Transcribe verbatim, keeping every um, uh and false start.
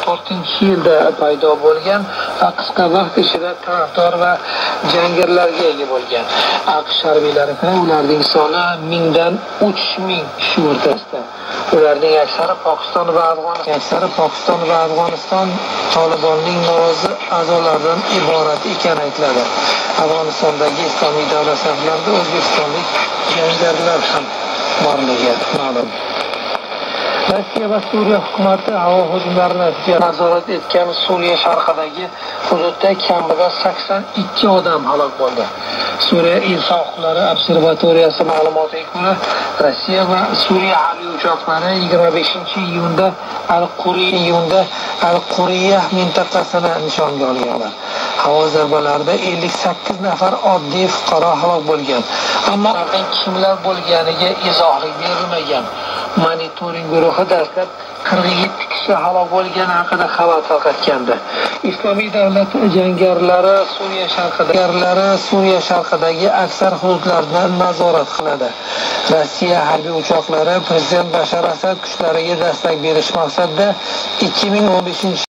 to'rtinchi yilda paydo bo'lgan va qisqa vaqt ichida tarafdor va jangarilarga ega bo'lgan. AQSh harbiylari ularning soni mingdan uch ming kishi o'rtasida. Ularning aksari Pokiston va Afg'oniston, aksari Pokiston va Afg'oniston Tolibonning norozi a'zolaridan iborat ekani aytiladi. Afg'onistondagi Islomiy davlat saflarida o'zbekistonlik jangarilar ham borligi ma'lum. Rossiya va Suriya hukumati havo hujumlarini nazorat etgan Suriya sharqidagi hududda kamida sakson ikki odam halok bo'ldi. Suriya inson huquqlari observatoriyasi ma'lumotiga ko'ra, Rossiya va Suriya harbiy uchoqlari yigirma beshinchi iyunda Al-Quriya iyunda Al-Quriya mintaqasini nishonga olganlar. Havo zarbalarida ellik sakkiz nafar oddiy fuqaro halok bo'lgan. Ammo kimlar bo'lganiga izohlik berilmagan. Monitoring guruhi dastlab qirq yetti kishi halok bo'lgani haqida xabar tarqatgandi. Islomiy davlat jangarilari Suriya sharqidagi Suriya sharqidagi aksar hududlarni nazorat qiladi. Rossiya harbiy uchoqlari prezident Bashar Asad kuchlariga dastak berish maqsadida ikki ming o'n beshinchi